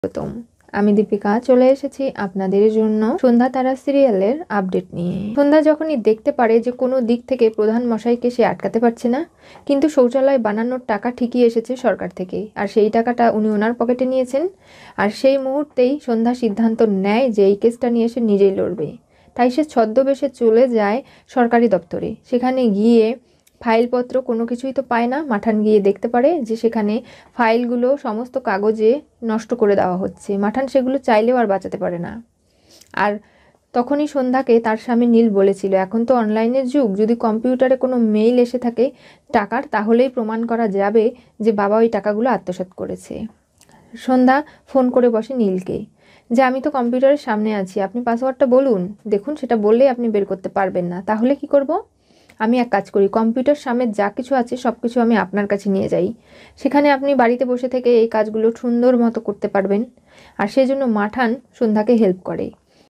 স্বাগতম। আমি দীপিকা চলে এসেছি আপনাদের জন্য সন্ধ্যা তারা সিরিয়ালের আপডেট নিয়ে। সন্ধ্যা যখনই দেখতে পারে যে কোনো দিক থেকে প্রধান মশাইকে সে আটকাতে পারছে না, কিন্তু শৌচালয় বানানোর টাকা ঠিকই এসেছে সরকার থেকে, আর সেই টাকাটা উনি ওনার পকেটে নিয়েছেন। আর সেই মুহূর্তেই সন্ধ্যা সিদ্ধান্ত নেয় যে এই কেসটা নিয়ে সে নিজেই লড়বে। তাই সে ছদ্মবেশে চলে যায় সরকারি দপ্তরে। সেখানে গিয়ে ফাইলপত্র কোনো কিছুই তো পায় না। মাঠান গিয়ে দেখতে পারে যে সেখানে ফাইলগুলো সমস্ত কাগজে নষ্ট করে দেওয়া হচ্ছে। মাঠান সেগুলো চাইলেও আর বাঁচাতে পারে না। আর তখনই সন্ধ্যাকে তার স্বামী নীল বলেছিল, এখন তো অনলাইনের যুগ, যদি কম্পিউটারে কোনো মেইল এসে থাকে টাকার, তাহলেই প্রমাণ করা যাবে যে বাবা ওই টাকাগুলো আত্মসাৎ করেছে। সন্ধ্যা ফোন করে বসে নীলকে যে আমি তো কম্পিউটারের সামনে আছি, আপনি পাসওয়ার্ডটা বলুন। দেখুন, সেটা বললেই আপনি বের করতে পারবেন না। তাহলে কি করব? আমি এক কাজ করি, কম্পিউটার সামনে যা কিছু আছে সব কিছু আমি আপনার কাছে নিয়ে যাই। সেখানে আপনি বাড়িতে বসে থেকে এই কাজগুলো সুন্দর মতো করতে পারবেন। আর সেই জন্য মাঠান সন্ধ্যাকে হেল্প করে।